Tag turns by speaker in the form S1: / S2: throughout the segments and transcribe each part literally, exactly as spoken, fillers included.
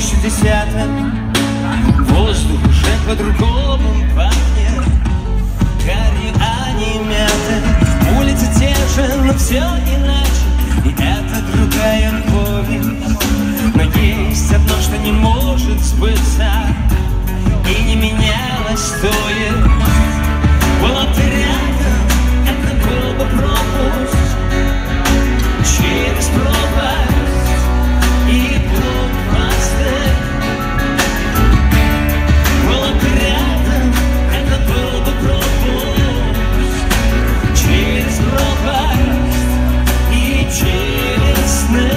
S1: шестидесятом воздух уже по-другому пахнет гарью, а не мятой. Улицы те же, но все иначе, и это другая повесть. Но есть одно, что не может сбыться и не менялось, то есть. Была бы ты рядом, это был бы пропуск через пропасть и блокбасты. Была бы ты рядом, это был бы пропуск через пропасть и через сны.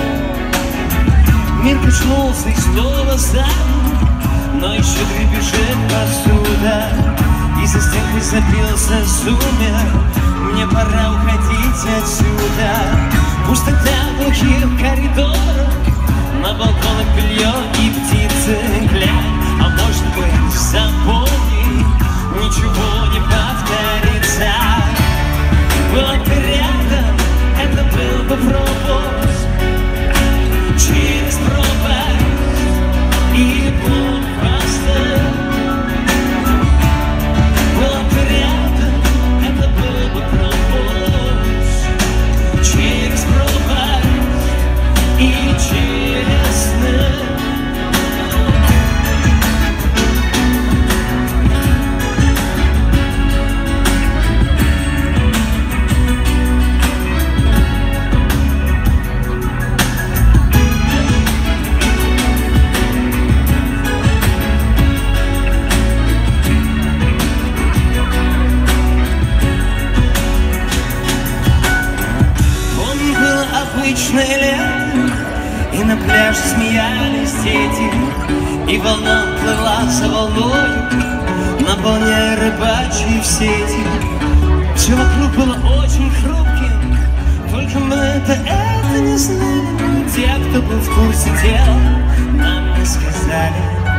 S1: Мир качнулся и снова замер, но еще дребезжит посуда, и за стенкой забился сумер. Мне пора уходить отсюда. Пустота глухих коридоров, на балконах белье и птицы. Глянь, а может быть, запомни, ничего не повторится. Была бы ты рядом, это был бы пропуск через пропасть и блокбастер. Была бы ты рядом, это был бы пропуск через пропасть и через сны. Обычное лето, и на пляже смеялись дети, и волна плыла за волною, наполняя рыбачьи сети. Все вокруг было очень хрупким, только мы-то это не знали. Те, кто был в курсе дела, нам не сказали.